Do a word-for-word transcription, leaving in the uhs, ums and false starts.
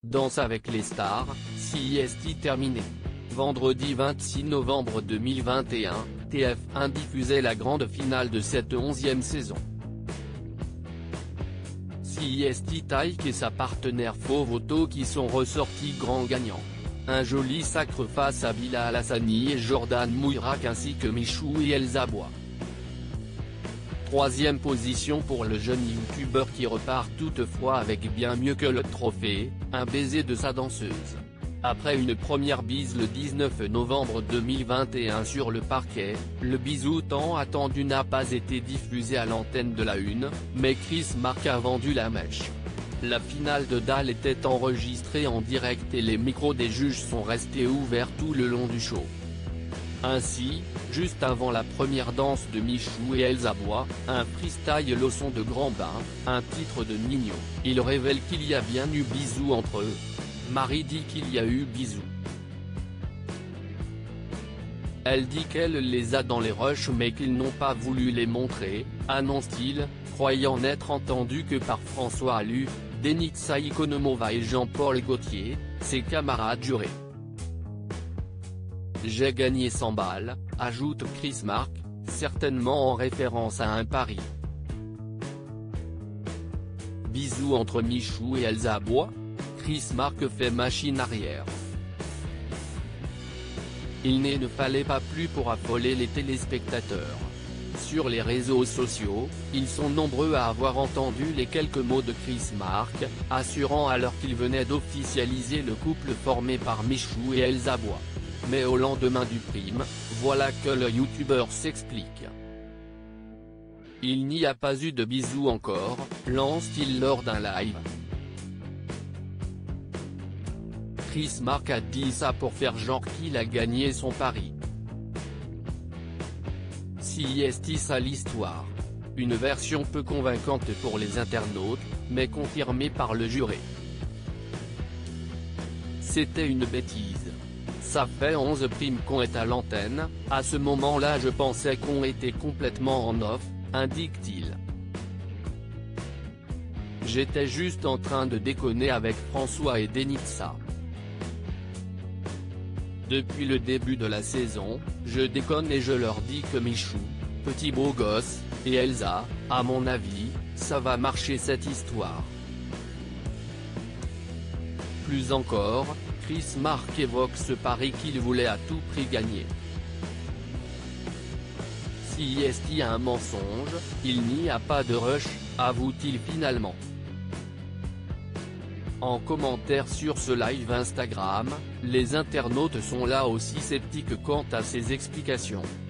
Danse avec les stars, C I S T terminé. Vendredi vingt-six novembre deux mille vingt et un, T F un diffusait la grande finale de cette onzième saison. C I S T Taïk et sa partenaire Fovoto qui sont ressortis grands gagnants. Un joli sacre face à Bilal Hassani et Jordan Mouirak ainsi que Michou et Elsa Bois. Troisième position pour le jeune youtubeur qui repart toutefois avec bien mieux que le trophée, un baiser de sa danseuse. Après une première bise le dix-neuf novembre deux mille vingt et un sur le parquet, le bisou tant attendu n'a pas été diffusé à l'antenne de la Une, mais Chris Mark a vendu la mèche. La finale de Dalle était enregistrée en direct et les micros des juges sont restés ouverts tout le long du show. Ainsi, juste avant la première danse de Michou et Elsa Bois, un freestyle leçon de grand bain, un titre de Nino, il révèle qu'il y a bien eu bisous entre eux. Marie dit qu'il y a eu bisous. Elle dit qu'elle les a dans les rushs mais qu'ils n'ont pas voulu les montrer, annonce-t-il, croyant n'être entendu que par François Allu, Denitsa Ikonomova et Jean-Paul Gaultier, ses camarades jurés. J'ai gagné cent balles, ajoute Chris Mark, certainement en référence à un pari. Bisous entre Michou et Elsa Bois. Chris Mark fait machine arrière. Il ne fallait pas plus pour affoler les téléspectateurs. Sur les réseaux sociaux, ils sont nombreux à avoir entendu les quelques mots de Chris Mark, assurant alors qu'il venait d'officialiser le couple formé par Michou et Elsa Bois. Mais au lendemain du prime, voilà que le youtubeur s'explique. Il n'y a pas eu de bisous encore, lance-t-il lors d'un live. Chris Mark a dit ça pour faire genre qu'il a gagné son pari. C I S T ça l'histoire. Une version peu convaincante pour les internautes, mais confirmée par le juré. C'était une bêtise. Ça fait onze primes qu'on est à l'antenne, à ce moment-là je pensais qu'on était complètement en off, indique-t-il. J'étais juste en train de déconner avec François et Denitsa. Depuis le début de la saison, je déconne et je leur dis que Michou, petit beau gosse, et Elsa, à mon avis, ça va marcher cette histoire. Plus encore, Chris Mark évoque ce pari qu'il voulait à tout prix gagner. C I S T a un mensonge, il n'y a pas de rush, avoue-t-il finalement. En commentaire sur ce live Instagram, les internautes sont là aussi sceptiques quant à ses explications.